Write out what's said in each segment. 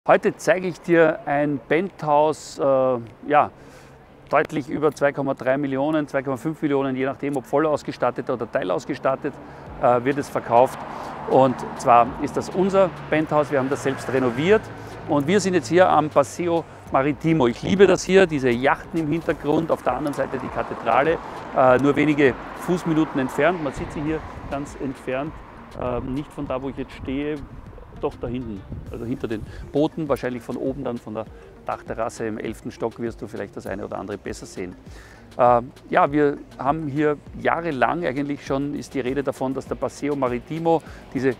Heute zeige ich dir ein Penthouse, ja, deutlich über 2,3 Millionen, 2,5 Millionen, je nachdem, ob voll ausgestattet oder teilausgestattet, wird es verkauft. Und zwar ist das unser Penthouse, wir haben das selbst renoviert und wir sind jetzt hier am Paseo Maritimo. Ich liebe das hier, diese Yachten im Hintergrund, auf der anderen Seite die Kathedrale, nur wenige Fußminuten entfernt. Man sieht sie hier ganz entfernt, nicht von da, wo ich jetzt stehe, doch da hinten, also hinter den Booten, wahrscheinlich von oben dann von der Dachterrasse im 11. Stock wirst du vielleicht das eine oder andere besser sehen. Ja, wir haben hier jahrelang eigentlich schon, ist die Rede davon, dass der Paseo Maritimo, diese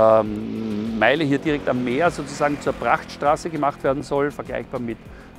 Meile hier direkt am Meer sozusagen zur Prachtstraße gemacht werden soll, vergleichbar mit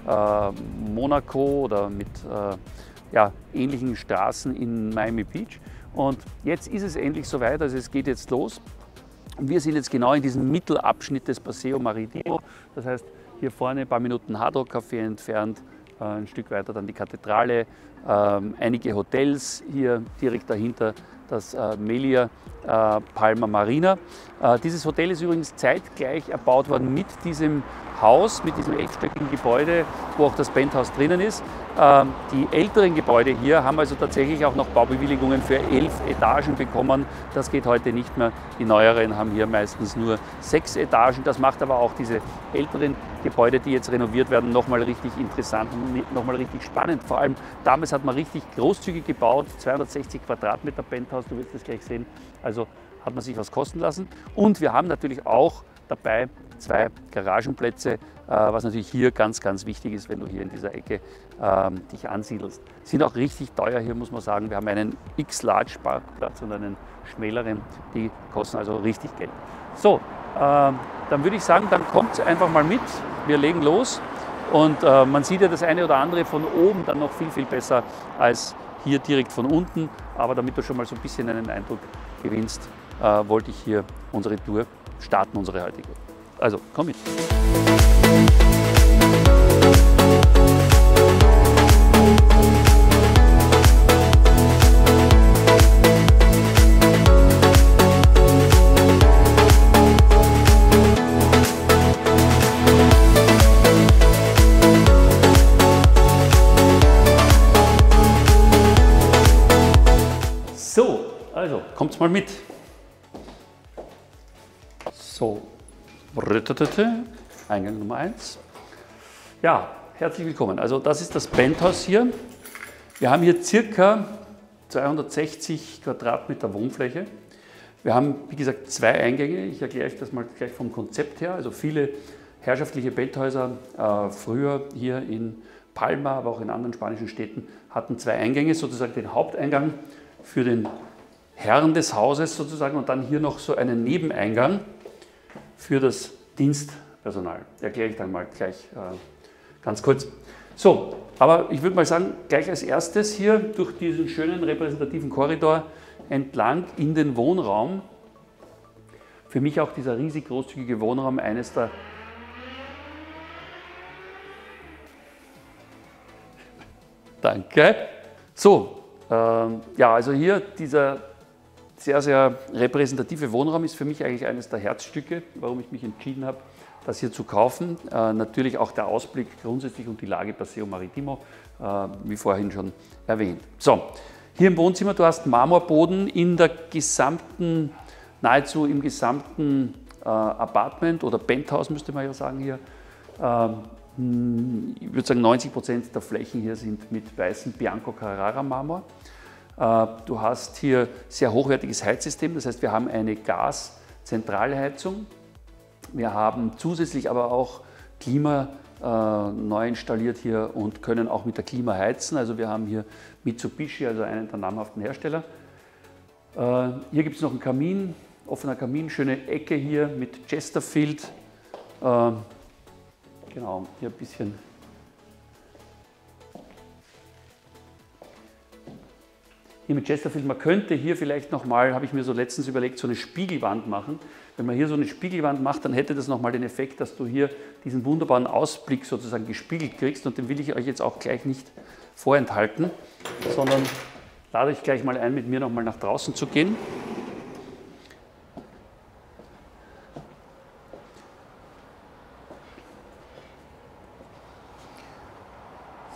Monaco oder mit ja, ähnlichen Straßen in Miami Beach. Und jetzt ist es endlich soweit, also es geht jetzt los. Wir sind jetzt genau in diesem Mittelabschnitt des Paseo Maritimo, das heißt hier vorne ein paar Minuten Hard Rock Café entfernt, ein Stück weiter dann die Kathedrale, einige Hotels, hier direkt dahinter das Melia Palma Marina. Dieses Hotel ist übrigens zeitgleich erbaut worden mit diesem Haus, mit diesem 11-stöckigen Gebäude, wo auch das Penthouse drinnen ist. Die älteren Gebäude hier haben also tatsächlich auch noch Baubewilligungen für 11 Etagen bekommen. Das geht heute nicht mehr. Die neueren haben hier meistens nur 6 Etagen. Das macht aber auch diese älteren Gebäude, die jetzt renoviert werden, nochmal richtig interessant und nochmal richtig spannend. Vor allem damals hat man richtig großzügig gebaut, 260 Quadratmeter Penthouse, du wirst das gleich sehen. Also hat man sich was kosten lassen. Und wir haben natürlich auch dabei 2 Garagenplätze, was natürlich hier ganz, ganz wichtig ist, wenn du hier in dieser Ecke dich ansiedelst. Sind auch richtig teuer hier, muss man sagen. Wir haben einen X-Large-Parkplatz und einen schmäleren, die kosten also richtig Geld. So, dann würde ich sagen, dann kommt einfach mal mit. Wir legen los und man sieht ja das eine oder andere von oben dann noch viel, viel besser als hier direkt von unten. Aber damit du schon mal so ein bisschen einen Eindruck gewinnst, wollte ich hier unsere Tour starten, unsere heutige. Also, komm mit. So, also, kommt's mal mit. So, Eingang Nummer 1. Ja, herzlich willkommen. Also das ist das Penthouse hier. Wir haben hier circa 260 Quadratmeter Wohnfläche. Wir haben, wie gesagt, 2 Eingänge. Ich erkläre euch das mal gleich vom Konzept her. Also viele herrschaftliche Penthäuser früher hier in Palma, aber auch in anderen spanischen Städten hatten 2 Eingänge, sozusagen den Haupteingang für den Herrn des Hauses sozusagen und dann hier noch so einen Nebeneingang für das Dienstpersonal. Erkläre ich dann mal gleich ganz kurz. So, aber ich würde mal sagen, gleich als erstes hier durch diesen schönen repräsentativen Korridor entlang in den Wohnraum. Für mich auch dieser riesig großzügige Wohnraum, eines der Danke. So, ja, also hier dieser sehr, sehr repräsentative Wohnraum ist für mich eigentlich eines der Herzstücke, warum ich mich entschieden habe, das hier zu kaufen. Natürlich auch der Ausblick grundsätzlich und die Lage Paseo Maritimo, wie vorhin schon erwähnt. So, hier im Wohnzimmer, du hast Marmorboden in der gesamten, nahezu im gesamten Apartment oder Penthouse, müsste man ja sagen hier. Ich würde sagen, 90% der Flächen hier sind mit weißem Bianco Carrara Marmor. Du hast hier sehr hochwertiges Heizsystem, das heißt, wir haben eine Gaszentralheizung. Wir haben zusätzlich aber auch Klima neu installiert hier und können auch mit der Klima heizen. Also wir haben hier Mitsubishi, also einen der namhaften Hersteller. Hier gibt es noch einen Kamin, offener Kamin, schöne Ecke hier mit Chesterfield. Genau, hier ein bisschen. Hier mit Chesterfield, man könnte hier vielleicht nochmal, habe ich mir so letztens überlegt, so eine Spiegelwand machen. Wenn man hier so eine Spiegelwand macht, dann hätte das nochmal den Effekt, dass du hier diesen wunderbaren Ausblick sozusagen gespiegelt kriegst. Und den will ich euch jetzt auch gleich nicht vorenthalten, sondern lade euch gleich mal ein, mit mir nochmal nach draußen zu gehen.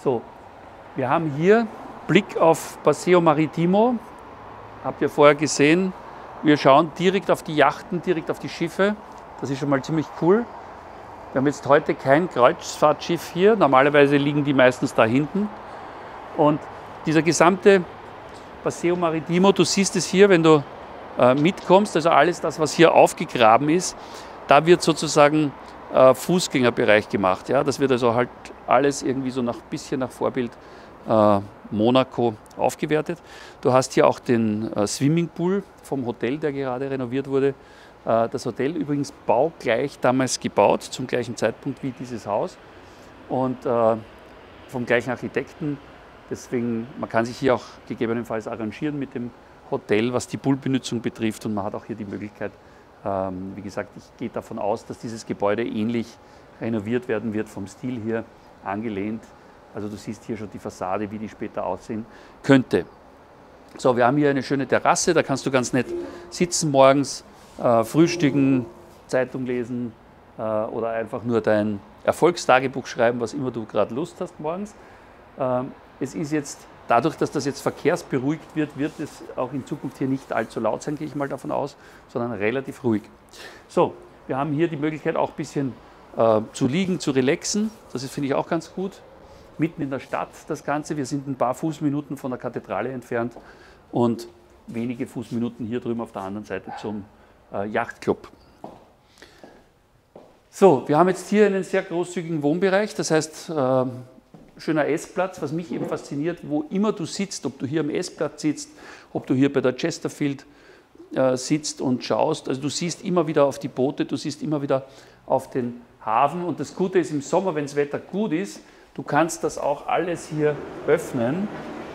So, wir haben hier Blick auf Paseo Maritimo. Habt ihr vorher gesehen, wir schauen direkt auf die Yachten, direkt auf die Schiffe. Das ist schon mal ziemlich cool. Wir haben jetzt heute kein Kreuzfahrtschiff hier. Normalerweise liegen die meistens da hinten. Und dieser gesamte Paseo Maritimo, du siehst es hier, wenn du mitkommst, also alles das, was hier aufgegraben ist, da wird sozusagen Fußgängerbereich gemacht. Ja? Das wird also halt alles irgendwie so bisschen nach Vorbild Monaco aufgewertet. Du hast hier auch den Swimmingpool vom Hotel, der gerade renoviert wurde. Das Hotel übrigens baugleich damals gebaut, zum gleichen Zeitpunkt wie dieses Haus und vom gleichen Architekten. Deswegen, man kann sich hier auch gegebenenfalls arrangieren mit dem Hotel, was die Poolbenutzung betrifft, und man hat auch hier die Möglichkeit, wie gesagt, ich gehe davon aus, dass dieses Gebäude ähnlich renoviert werden wird, vom Stil hier angelehnt. Also du siehst hier schon die Fassade, wie die später aussehen könnte. So, wir haben hier eine schöne Terrasse, da kannst du ganz nett sitzen morgens, frühstücken, Zeitung lesen oder einfach nur dein Erfolgstagebuch schreiben, was immer du gerade Lust hast morgens. Es ist jetzt, dadurch, dass das jetzt verkehrsberuhigt wird, wird es auch in Zukunft hier nicht allzu laut sein, gehe ich mal davon aus, sondern relativ ruhig. So, wir haben hier die Möglichkeit auch ein bisschen zu liegen, zu relaxen. Das finde ich auch ganz gut. Mitten in der Stadt das Ganze. Wir sind ein paar Fußminuten von der Kathedrale entfernt und wenige Fußminuten hier drüben auf der anderen Seite zum Yachtclub. So, wir haben jetzt hier einen sehr großzügigen Wohnbereich, das heißt schöner Essplatz, was mich eben fasziniert, wo immer du sitzt, ob du hier am Essplatz sitzt, ob du hier bei der Chesterfield sitzt und schaust, also du siehst immer wieder auf die Boote, du siehst immer wieder auf den Hafen, und das Gute ist im Sommer, wenn das Wetter gut ist, du kannst das auch alles hier öffnen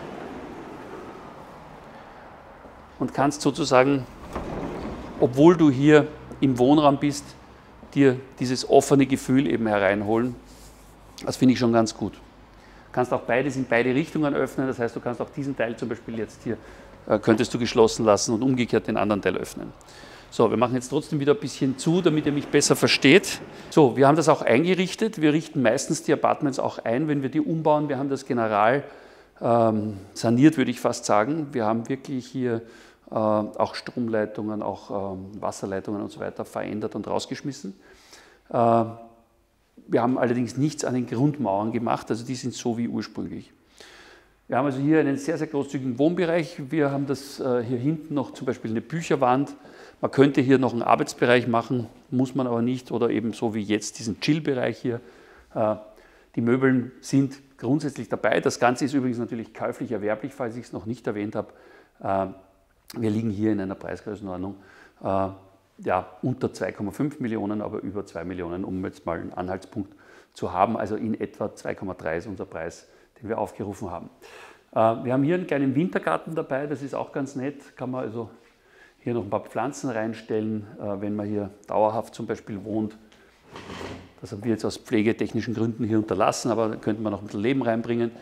und kannst sozusagen, obwohl du hier im Wohnraum bist, dir dieses offene Gefühl eben hereinholen. Das finde ich schon ganz gut. Du kannst auch beides in beide Richtungen öffnen, das heißt, du kannst auch diesen Teil zum Beispiel jetzt hier, könntest du geschlossen lassen und umgekehrt den anderen Teil öffnen. So, wir machen jetzt trotzdem wieder ein bisschen zu, damit ihr mich besser versteht. So, wir haben das auch eingerichtet. Wir richten meistens die Apartments auch ein, wenn wir die umbauen. Wir haben das General saniert, würde ich fast sagen. Wir haben wirklich hier auch Stromleitungen, auch Wasserleitungen und so weiter verändert und rausgeschmissen. Wir haben allerdings nichts an den Grundmauern gemacht, also die sind so wie ursprünglich. Wir haben also hier einen sehr, sehr großzügigen Wohnbereich. Wir haben das hier hinten noch zum Beispiel eine Bücherwand. Man könnte hier noch einen Arbeitsbereich machen, muss man aber nicht, oder eben so wie jetzt diesen Chill-Bereich hier. Die Möbel sind grundsätzlich dabei. Das Ganze ist übrigens natürlich käuflich erwerblich, falls ich es noch nicht erwähnt habe. Wir liegen hier in einer Preisgrößenordnung ja, unter 2,5 Millionen, aber über 2 Millionen, um jetzt mal einen Anhaltspunkt zu haben. Also in etwa 2,3 ist unser Preis, den wir aufgerufen haben. Wir haben hier einen kleinen Wintergarten dabei, das ist auch ganz nett. Kann man also hier noch ein paar Pflanzen reinstellen, wenn man hier dauerhaft zum Beispiel wohnt. Das haben wir jetzt aus pflegetechnischen Gründen hier unterlassen, aber da könnte man noch ein bisschen Leben reinbringen.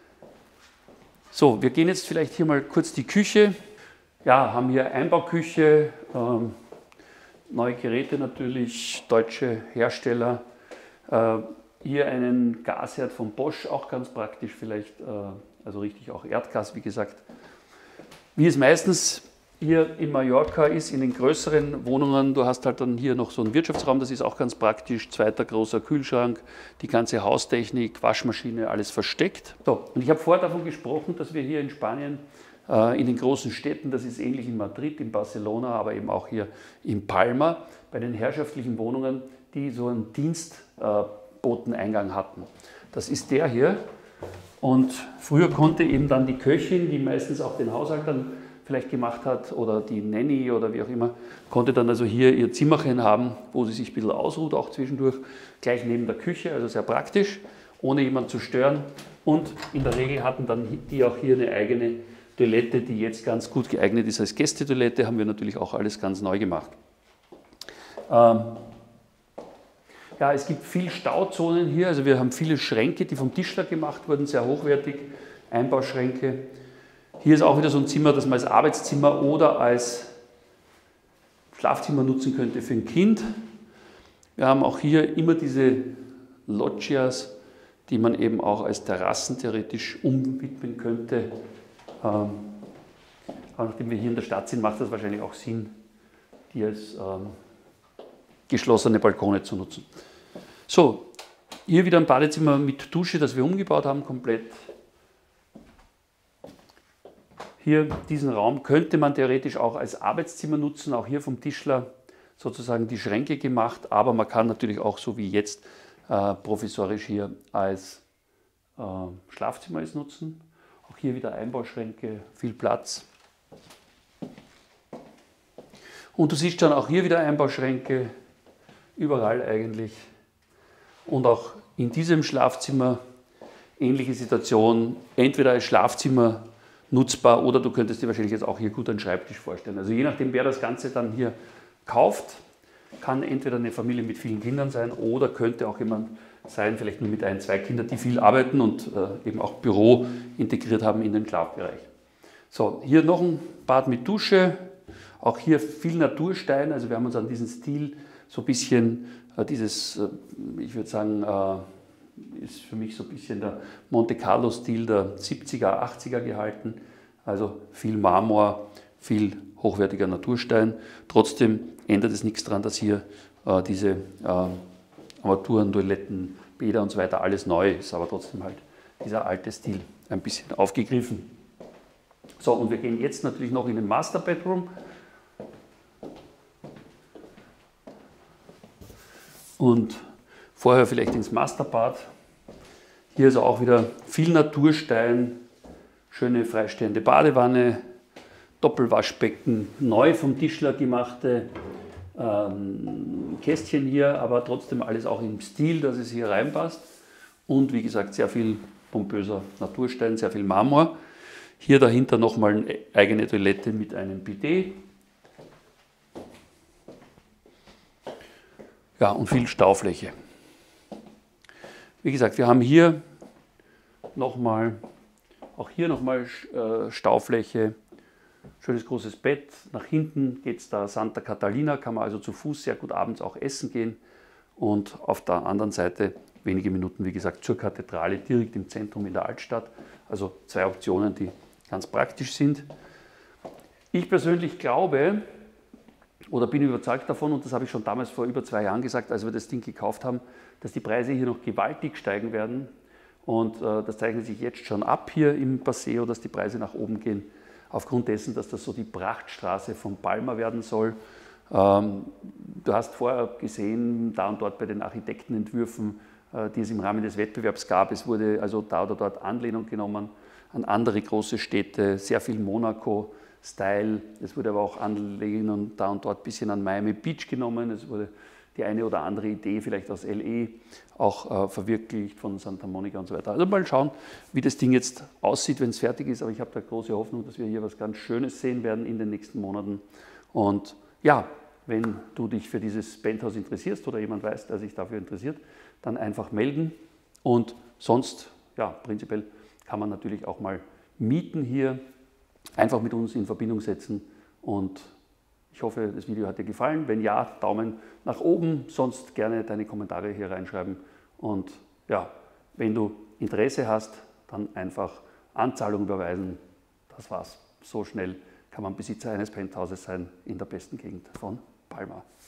So, wir gehen jetzt vielleicht hier mal kurz die Küche. Ja, haben hier Einbauküche, neue Geräte natürlich, deutsche Hersteller. Hier einen Gasherd von Bosch, auch ganz praktisch vielleicht, also richtig auch Erdgas, wie gesagt. Wie es meistens hier in Mallorca ist, in den größeren Wohnungen, du hast halt dann hier noch so einen Wirtschaftsraum, das ist auch ganz praktisch, zweiter großer Kühlschrank, die ganze Haustechnik, Waschmaschine, alles versteckt. So, und ich habe vorher davon gesprochen, dass wir hier in Spanien, in den großen Städten, das ist ähnlich in Madrid, in Barcelona, aber eben auch hier in Palma, bei den herrschaftlichen Wohnungen, die so einen Dienstboteneingang hatten. Das ist der hier, und früher konnte eben dann die Köchin, die meistens auch den Haushalt dann vielleicht gemacht hat, oder die Nanny oder wie auch immer, konnte dann also hier ihr Zimmerchen haben, wo sie sich ein bisschen ausruht, auch zwischendurch, gleich neben der Küche, also sehr praktisch, ohne jemanden zu stören. Und in der Regel hatten dann die auch hier eine eigene Toilette, die jetzt ganz gut geeignet ist als Gästetoilette, haben wir natürlich auch alles ganz neu gemacht. Ja, es gibt viele Stauzonen hier, also wir haben viele Schränke, die vom Tischler gemacht wurden, sehr hochwertig, Einbauschränke. Hier ist auch wieder so ein Zimmer, das man als Arbeitszimmer oder als Schlafzimmer nutzen könnte für ein Kind. Wir haben auch hier immer diese Loggias, die man eben auch als Terrassen theoretisch umwidmen könnte. Aber nachdem wir hier in der Stadt sind, macht das wahrscheinlich auch Sinn, die als geschlossene Balkone zu nutzen. So, hier wieder ein Badezimmer mit Dusche, das wir umgebaut haben, komplett. Hier diesen Raum könnte man theoretisch auch als Arbeitszimmer nutzen, auch hier vom Tischler sozusagen die Schränke gemacht, aber man kann natürlich auch so wie jetzt provisorisch hier als Schlafzimmer es nutzen. Auch hier wieder Einbauschränke, viel Platz. Und du siehst dann auch hier wieder Einbauschränke, überall eigentlich. Und auch in diesem Schlafzimmer ähnliche Situation, entweder als Schlafzimmer nutzbar oder du könntest dir wahrscheinlich jetzt auch hier gut einen Schreibtisch vorstellen. Also je nachdem, wer das Ganze dann hier kauft, kann entweder eine Familie mit vielen Kindern sein oder könnte auch jemand sein, vielleicht nur mit ein, zwei Kindern, die viel arbeiten und eben auch Büro integriert haben in den Schlafbereich. So, hier noch ein Bad mit Dusche, auch hier viel Naturstein, also wir haben uns an diesen Stil so ein bisschen dieses, ich würde sagen, ist für mich so ein bisschen der Monte Carlo-Stil der 70er, 80er gehalten. Also viel Marmor, viel hochwertiger Naturstein. Trotzdem ändert es nichts daran, dass hier diese Armaturen, Toiletten, Bäder und so weiter alles neu ist, aber trotzdem halt dieser alte Stil ein bisschen aufgegriffen. So, und wir gehen jetzt natürlich noch in den Master Bedroom. Und vorher vielleicht ins Masterbad. Hier ist auch wieder viel Naturstein, schöne freistehende Badewanne, Doppelwaschbecken, neu vom Tischler gemachte Kästchen hier, aber trotzdem alles auch im Stil, dass es hier reinpasst. Und wie gesagt, sehr viel pompöser Naturstein, sehr viel Marmor. Hier dahinter nochmal eine eigene Toilette mit einem Bidet. Ja, und viel Staufläche. Wie gesagt, wir haben hier nochmal, auch hier nochmal Staufläche, schönes großes Bett. Nach hinten geht es da Santa Catalina, kann man also zu Fuß sehr gut abends auch essen gehen. Und auf der anderen Seite, wenige Minuten, wie gesagt, zur Kathedrale, direkt im Zentrum in der Altstadt. Also zwei Optionen, die ganz praktisch sind. Ich persönlich glaube, oder bin überzeugt davon, und das habe ich schon damals vor über 2 Jahren gesagt, als wir das Ding gekauft haben, dass die Preise hier noch gewaltig steigen werden. Und das zeichnet sich jetzt schon ab hier im Paseo, dass die Preise nach oben gehen, aufgrund dessen, dass das so die Prachtstraße von Palma werden soll. Du hast vorher gesehen, da und dort bei den Architektenentwürfen, die es im Rahmen des Wettbewerbs gab, es wurde also da oder dort Anlehnung genommen an andere große Städte, sehr viel Monaco-Style. Es wurde aber auch Anlehnung da und dort ein bisschen an Miami Beach genommen. Es wurde die eine oder andere Idee vielleicht aus LA auch verwirklicht von Santa Monica und so weiter. Also mal schauen, wie das Ding jetzt aussieht, wenn es fertig ist. Aber ich habe da große Hoffnung, dass wir hier was ganz Schönes sehen werden in den nächsten Monaten. Und ja, wenn du dich für dieses Penthouse interessierst oder jemand weiß, der sich dafür interessiert, dann einfach melden. Und sonst, ja, prinzipiell kann man natürlich auch mal mieten hier, einfach mit uns in Verbindung setzen. Und ich hoffe, das Video hat dir gefallen. Wenn ja, Daumen nach oben, sonst gerne deine Kommentare hier reinschreiben. Und ja, wenn du Interesse hast, dann einfach Anzahlung überweisen. Das war's. So schnell kann man Besitzer eines Penthauses sein in der besten Gegend von Palma.